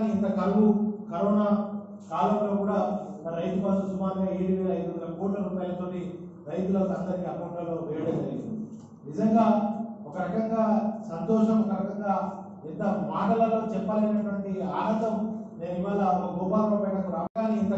కానీ ఇంత కరోనా కాలంలో కూడా రైతు బంధు సుమారుగా 7,500 కోట్ల రూపాయలతో రైతులకు అందరికీ అకౌంట్లలో వేయడం జరిగింది. నిజంగా ఒక రకంగా సంతోషం, ఒక రకంగా ఎంత మాటలలో చెప్పలేనటువంటి ఆనందం. నేను ఇవాళ గోపాలరావుపేటకు రాగానే ఇంత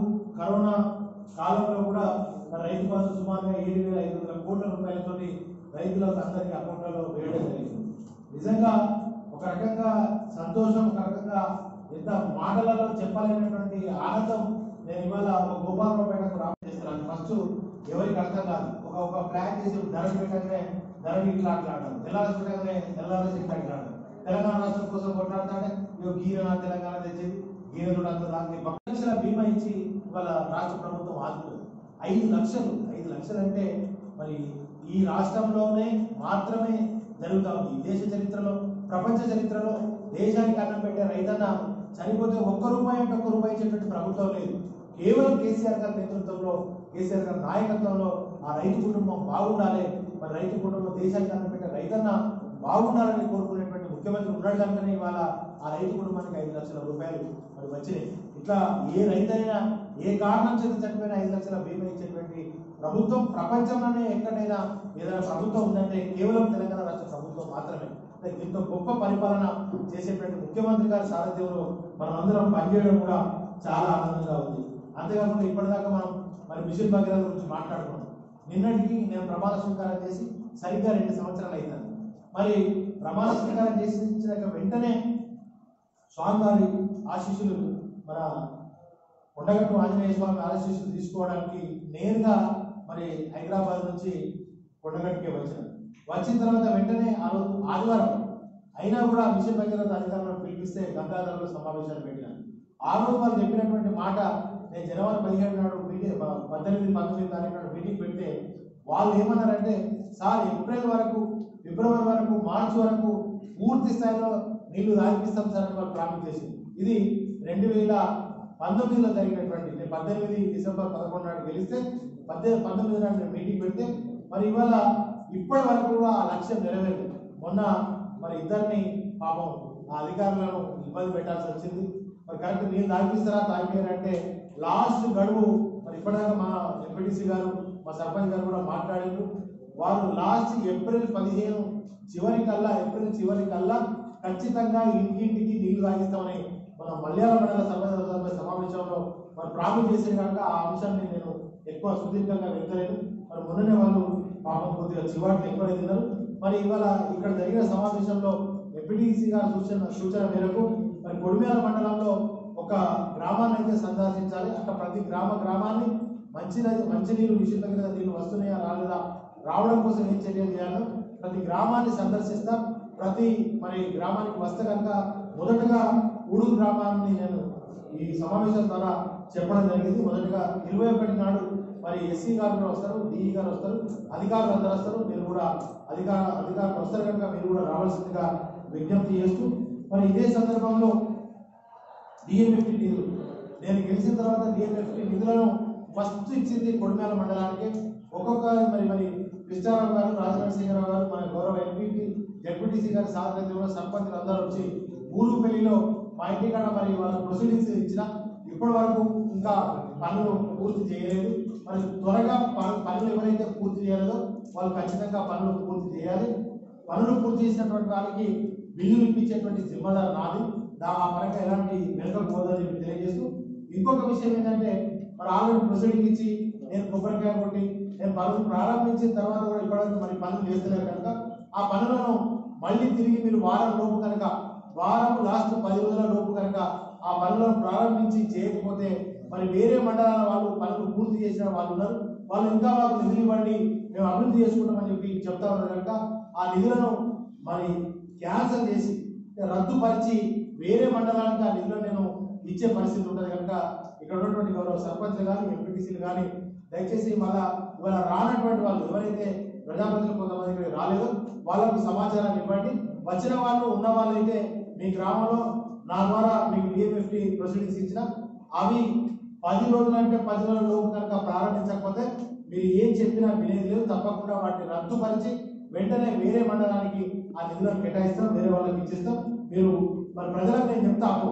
కరోనా కాలంలో కూడా రైతు బంధు సుమారుగా 7,500 కోట్ల రూపాయలతో రైతులకు అందరికీ అకౌంట్లలో వేయడం జరిగింది. నిజంగా ఒక రకంగా సంతోషం, ఒక రకంగా ఎంత మాటలలో చెప్పలేనటువంటి ఆనందం. నేను ఇవాళ గోపాలరావుపేటకు రాజేస్తున్నాను. ఫస్ట్ ఎవరికి అర్థం కాదు. ఒక ప్లాన్ చేసి ధర పెట్టగానే ధరని ఇట్లా ఆటలాడడం, తెల్లారి పెట్టగానే తెల్లారి ఇట్లా ఆటలాడడం, తెలంగాణ రాష్ట్రం కోసం కొట్లాడుతుంటే గీర తెలంగాణ తెచ్చేది గీరలు అంత దానికి 10 లక్షల బీమా ఇచ్చి ఇవాళ రాష్ట్ర ప్రభుత్వం ఆదుకుంది. 5 లక్షలు అంటే మరి ఈ రాష్ట్రంలోనే మాత్రమే జరుగుతూ ఉంది. దేశ చరిత్రలో, ప్రపంచ చరిత్రలో దేశానికి అన్నం పెట్టే రైతన్న చనిపోతే ఒక్క రూపాయి ఇచ్చేటువంటి ప్రభుత్వం లేదు. కేవలం కేసీఆర్ గారి నేతృత్వంలో, కేసీఆర్ గారి నాయకత్వంలో ఆ రైతు కుటుంబం బాగుండాలి. మరి రైతు కుటుంబం దేశానికి అన్నం పెట్టే రైతన్న బాగుండాలని కోరుకునేటువంటి ముఖ్యమంత్రి ఉన్నాడు కనుకనే ఇవాళ ఆ రైతు కుటుంబానికి 5 లక్షల రూపాయలు మరి వచ్చినాయి. ఇట్లా ఏ రైతైనా ఏ కారణం చేత చనిపోయినా 5 లక్షల బీమా ఇచ్చేటువంటి ప్రభుత్వం ప్రపంచంలోనే ఎక్కడైనా ఏదైనా ప్రభుత్వం ఉందంటే కేవలం తెలంగాణ రాష్ట్ర ప్రభుత్వం మాత్రమే. ఇంత గొప్ప పరిపాలన చేసేటువంటి ముఖ్యమంత్రి గారి సారథ్యంలో మనం అందరం పనిచేయడం కూడా చాలా ఆనందంగా ఉంది. అంతేకాకుండా ఇప్పటిదాకా మనం మరి మిషన్ భగీరథ గురించి మాట్లాడుకున్నాం. నిన్నటికి నేను ప్రమాణ స్వీకారం చేసి సరిగ్గా 2 సంవత్సరాలు అవుతాను. మరి ప్రమాణ స్వీకారం చేసిన వెంటనే స్వామివారి ఆశీస్సులు, మన కొండగట్టు ఆంజనేయ స్వామి ఆశీస్సులు తీసుకోవడానికి నేరుగా మరి హైదరాబాద్ నుంచి కొండగట్టుకే వచ్చిన తర్వాత వెంటనే ఆ రోజు ఆదివారం అయినా కూడా మిషన్ భగీరథ అధికారులను పిలిపిస్తే గంగాధరంలో సమావేశాలు పెట్టినాను. ఆ రోజు వాళ్ళు చెప్పినటువంటి మాట, నేను జనవరి 17 నాడు మీటింగ్, 18-19 తారీఖు నాడు మీటింగ్ పెడితే వాళ్ళు ఏమన్నారంటే, సార్ ఏప్రిల్ వరకు, ఫిబ్రవరి వరకు, మార్చి వరకు పూర్తి స్థాయిలో నీళ్లు తాగిపిస్తాం సార్ అని వాళ్ళు ప్రామిస్ చేసింది. ఇది 2019లో జరిగినటువంటి, నేను 18 డిసెంబర్ 11 నాడు గెలిస్తే 19 నాడు నేను మీటింగ్ పెడితే మరి ఇవాళ ఇప్పటి వరకు కూడా ఆ లక్ష్యం నెరవేరలేదు. మొన్న మరి ఇద్దరిని పాపం ఆ అధికారులను ఇబ్బంది పెట్టాల్సి వచ్చింది. మరి కరెక్ట్ నీళ్ళు తాగిపోయారంటే లాస్ట్ గడువు మరి ఇప్పటిదాకా మా ఎంపీటీసీ గారు, మా సర్పంచ్ గారు కూడా మాట్లాడారు. వారు లాస్ట్ ఏప్రిల్ చివరి కల్లా ఖచ్చితంగా ఇంటింటికి నీళ్లు తాగిస్తామని మనం మల్యాల మండల సమావేశంలో మరి ప్రామిస్ చేసే కనుక ఆ అంశాన్ని నేను ఎక్కువ సుదీర్ఘంగా వెళ్తలేదు. మరి మొన్ననే వాళ్ళు పాపం కొద్దిగా చివాట్లు ఎక్కువ తిన్నారు. మరి ఇవాళ ఇక్కడ జరిగిన సమావేశంలో ఎంపీటీసీ గారు సూచన మేరకు మరి కొడిమేల మండలంలో ఒక గ్రామాన్ని అయితే సందర్శించాలి. అక్కడ ప్రతి గ్రామాన్ని మంచినీరు, మిషన్ దగ్గర నీళ్ళు వస్తున్నాయా రాలేదా, రావడం కోసం ఏం చర్యలు చేయాలో ప్రతి గ్రామాన్ని సందర్శిస్తాం. ప్రతి మరి గ్రామానికి వస్తే కనుక మొదటగా ఊడూరు గ్రామాన్ని నేను ఈ సమావేశం ద్వారా చెప్పడం జరిగింది. మొదటగా 21 నాడు మరి ఎస్సీ గారు కూడా వస్తారు, డిఈ గారు వస్తారు, అధికారులు అందరూ వస్తారు. మీరు కూడా అధికారులు వస్తారు కనుక మీరు కూడా రావాల్సిందిగా విజ్ఞప్తి చేస్తూ, మరి ఇదే సందర్భంలో డిఎంఎఫ్టీ నిధులు, నేను గెలిచిన తర్వాత డిఎంఎఫ్టీ నిధులను ఫస్ట్ ఇచ్చింది కొడిమేల మండలానికి. ఒక్కొక్క మరి కృష్ణారావు గారు, రాజనరసింహరావు గారు, మన గౌరవ ఎంపీపీ, జెడ్పీటీసీ గారి సారథ్యంలో సర్పంచులు అందరూ వచ్చి ఊరుపల్లిలో మా ఇంటికాడ మరి వాళ్ళ ప్రొసీడింగ్స్ ఇచ్చిన ఇప్పటి వరకు ఇంకా పనులు పూర్తి చేయలేదు. మరి త్వరగా పనులు ఎవరైతే పూర్తి చేయలేదో వాళ్ళు ఖచ్చితంగా పనులు పూర్తి చేయాలి. పనులు పూర్తి చేసినటువంటి వాళ్ళకి బిల్లులు ఇప్పించేటువంటి జిమ్మదారు నాది. ఆ పరంగా ఎలాంటి వెనుకపోదని చెప్పి తెలియజేస్తూ, ఇంకొక విషయం ఏంటంటే మరి ఆల్రెడీ ప్రొసీడింగ్ ఇచ్చి నేను కొబ్బరికాయ కొట్టి నేను పనులు ప్రారంభించిన తర్వాత కూడా ఇప్పటివరకు మరి పనులు చేస్తున్నారు కనుక ఆ పనులను మళ్ళీ తిరిగి మీరు వారం లాస్ట్ 10 రోజుల లోపు కనుక ఆ పనులను ప్రారంభించి చేయకపోతే మరి వేరే మండలాల వాళ్ళు పనులు పూర్తి చేసిన వాళ్ళు ఉన్నారు, వాళ్ళు ఇంకా మాకు నిధులు ఇవ్వండి, మేము అభివృద్ధి చేసుకుంటామని చెప్పి చెప్తా ఉన్నారు కనుక ఆ నిధులను మరి క్యాన్సల్ చేసి రద్దుపరిచి వేరే మండలానికి ఆ నిధులను నేను ఇచ్చే పరిస్థితి ఉంటుంది కనుక ఇక్కడ ఉన్నటువంటి గౌరవ సర్పంచ్లు కానీ, ఎంపీటీసీలు కానీ దయచేసి మళ్ళా ఇవాళ రానటువంటి వాళ్ళు ఎవరైతే ప్రజాప్రతినిధులు కొంతమంది ఇక్కడ రాలేదో వాళ్ళకు సమాచారాన్ని ఇవ్వండి. వచ్చిన వాళ్ళు ఉన్న వాళ్ళైతే మీ గ్రామంలో నా ద్వారా మీకు డిఎంఎఫ్టీ ప్రొసీడింగ్స్ ఇచ్చిన అవి 10 రోజులు అంటే 10 రోజుల లోపు కనుక ప్రారంభించకపోతే మీరు ఏం చెప్పినా వినేది లేదు. తప్పకుండా వాటిని రద్దుపరిచి వెంటనే వేరే మండలానికి ఆ నిధులను కేటాయిస్తాం, వేరే వాళ్ళకి ఇచ్చిస్తాం. మీరు మరి ప్రజలకు నేను చెప్తాను,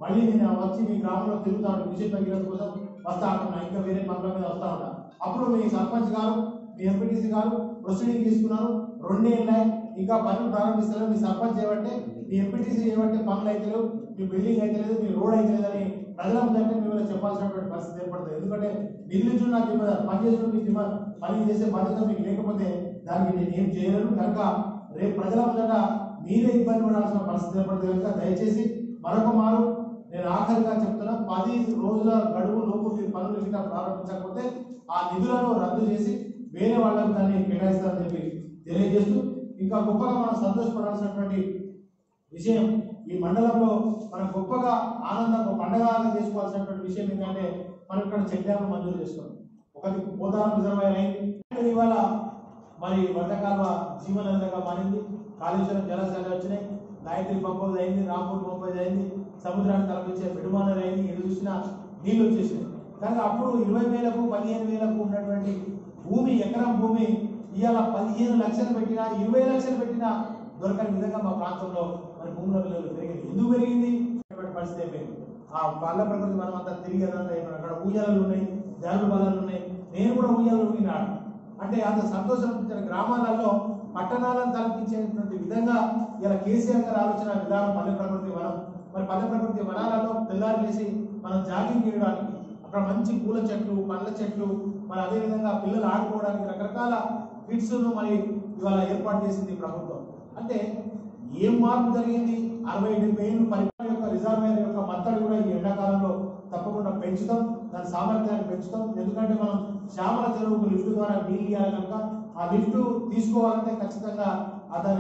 మళ్ళీ నేను వచ్చి మీ గ్రామంలో తిరుగుతాను, మిషన్ భగీరథ కోసం వస్తా అంటున్నా, ఇంకా వేరే పనుల మీద వస్తా ఉంటా. అప్పుడు మీ సర్పంచ్ గారు మీ ఎంపీటీసీ గారు ప్రొసీడింగ్ తీసుకున్నారు, 2 ఏళ్ళ ఇంకా పనులు ప్రారంభిస్తారు. మీ సర్పంచ్ చేయబట్టే, మీ ఎంపీటీసీ చేయబట్టే పనులు అయితే లేవు, మీ బిల్డింగ్ అయితే లేదు, మీ రోడ్ అయితే లేదని ప్రజల ముందంటే మిమ్మల్ని చెప్పాల్సినటువంటి పరిస్థితి ఏర్పడుతుంది. ఎందుకంటే నిధులు నాకు ఇవ్వదు, పని చేసిన మీకు పని చేసే బాధ్యత మీకు లేకపోతే దానికి నేను ఏం చేయలేను. కనుక రేపు ప్రజల ముందట మీరే ఇబ్బంది పడాల్సిన పరిస్థితి ఏర్పడుతుంది. కనుక దయచేసి మరొక మారు నేను ఆఖరిగా చెప్తున్నా, 10 రోజుల గడువు లోపు మీరు పనులు ఇంకా ప్రారంభించకపోతే ఆ నిధులను రద్దు చేసి వేరే వాళ్ళకి దాన్ని కేటాయిస్తారని చెప్పి తెలియజేస్తూ, ఇంకా గొప్పగా మనం సంతోషపడాల్సినటువంటి విషయం ఈ మండలంలో మనం గొప్పగా ఆనందంగా పండగగా చేసుకోవాల్సినటువంటి విషయం ఏంటంటే మనం ఇక్కడ చెక్ డ్యామ్ మంజూరు చేస్తాం. ఒకటి పోతారం రిజర్వాయర్ అయింది, ఇవాళ మరి వర్షకాల జీవనదిగా మారింది. కాళేశ్వరం జలాశయాలు వచ్చినాయి, గాయత్రి పంపది అయింది, రాంపూర్ పంపది అయింది, సముద్రాన్ని తలపించే మిడుమానర్ అయింది, ఎటు చూసినా నీళ్ళు వచ్చేసినాయి. కానీ అప్పుడు 20,000కు 15,000కు ఉన్నటువంటి భూమి, ఎకరం భూమి ఇవాళ 15 లక్షలు పెట్టినా 20 లక్షలు పెట్టినా దొరకని విధంగా మా ప్రాంతంలో మరి భూముల విలువలు పెరిగింది. ఎందుకు పెరిగింది పరిస్థితి అయిపోయింది. ఆ పల్లె ప్రకృతి మనం అంతా తిరిగి అక్కడ ఊయలు ఉన్నాయి, జాలు బలాలు ఉన్నాయి. నేను కూడా ఊయలు ఊగినాడు అంటే అంత సంతోషం అనిపించిన గ్రామాలలో పట్టణాలను తలపించేటువంటి విధంగా ఇలా కేసీఆర్ గారు ఆలోచన విధానం పల్లె ప్రకృతి వనం. మరి పల్లె ప్రకృతి వనాలలో తెల్లారి చేసి మనం జాగింగ్ చేయడానికి అక్కడ మంచి పూల చెట్లు, పండ్ల చెట్లు, మరి అదేవిధంగా పిల్లలు ఆడుకోవడానికి రకరకాల కిట్స్ను మరి ఇవాళ ఏర్పాటు చేసింది ప్రభుత్వం. అంటే ఏం మార్పు జరిగింది? 60-70 ఏళ్ళు పరిపాలన యొక్క రిజర్వాయర్ యొక్క మత్తడి కూడా ఈ ఎండాకాలంలో తప్పకుండా పెంచుతాం, దాని సామర్థ్యాన్ని పెంచుతాం. ఎందుకంటే మనం శ్యామల చెరువుకు లిఫ్ట్ ద్వారా నీళ్ళు ఇవ్వాలి కనుక ఆ లిఫ్ట్ తీసుకోవాలంటే ఖచ్చితంగా అతని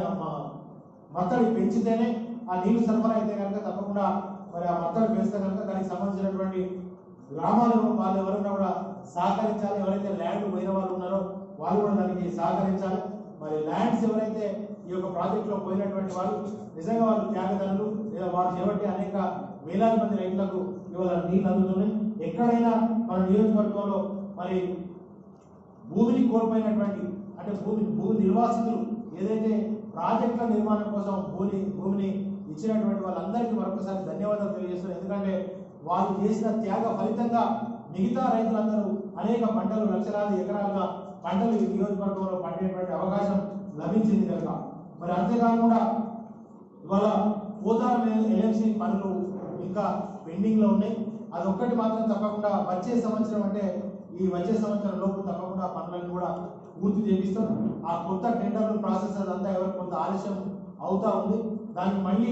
మత్తడి పెంచితేనే ఆ నీళ్లు సరఫరా అయితే కనుక తప్పకుండా మరి ఆ మత్తడి పెంచితే కనుక దానికి సంబంధించినటువంటి గ్రామాలను వాళ్ళు ఎవరైనా కూడా సహకరించాలి. ఎవరైతే ల్యాండ్ పోయిన వాళ్ళు ఉన్నారో వాళ్ళు కూడా దానికి సహకరించాలి. మరి ల్యాండ్స్ ఎవరైతే ఈ యొక్క ప్రాజెక్టులో పోయినటువంటి వాళ్ళు నిజంగా వాళ్ళు త్యాగదనులు, లేదా వారు చేపట్టి అనేక వేలాది మంది రైతులకు ఇవాళ నీళ్ళు అందుతున్నాయి. ఎక్కడైనా మన నియోజకవర్గంలో మరి భూమిని కోల్పోయినటువంటి అంటే భూమి నిర్వాసితులు ఏదైతే ప్రాజెక్టుల నిర్మాణం కోసం భూమిని ఇచ్చినటువంటి వాళ్ళందరికీ మరొకసారి ధన్యవాదాలు తెలియజేస్తున్నారు. ఎందుకంటే వాళ్ళు చేసిన త్యాగ ఫలితంగా మిగతా రైతులందరూ అనేక పంటలు, లక్షలాది ఎకరాలుగా పంటలు ఈ నియోజకవర్గంలో పండేటువంటి అవకాశం లభించింది కనుక మరి అంతేకాకుండా ఇవాళ పోతారం ఎల్ఎంసీ పనులు ఇంకా పెండింగ్లో ఉన్నాయి. అదొక్కటి మాత్రం తప్పకుండా వచ్చే సంవత్సరం అంటే ఈ వచ్చే సంవత్సరం లోపు తప్పకుండా పనులను కూడా పూర్తి చేపిస్తాం. ఆ కొత్త టెండర్లు ప్రాసెస్ అదంతా ఎవరికి కొంత ఆలస్యం అవుతా ఉంది. దాన్ని మళ్ళీ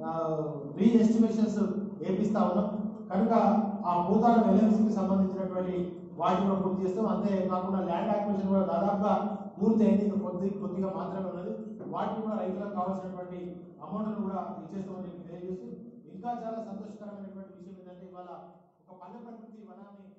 రీఎస్టిమేషన్స్ వేపిస్తా ఉన్నాం. కనుక ఆ పోతారం ఎల్ఎంసీకి సంబంధించినటువంటి వాటిని కూడా పూర్తి చేస్తాం. అంతేకాకుండా ల్యాండ్ యాక్విజిషన్ కూడా దాదాపుగా పూర్తి అయింది, ఇంకా కొద్దిగా మాత్రమే ఉన్నది. వాటిని కూడా రైతులకు కావాల్సినటువంటి అమౌంట్ను కూడా ఇచ్చేస్తామని చెప్పి తెలియజేస్తూ, ఇంకా చాలా సంతోషకరమైనటువంటి విషయం ఏంటంటే ఇవాళ ఒక పల్లె ప్రకృతి వనాన్ని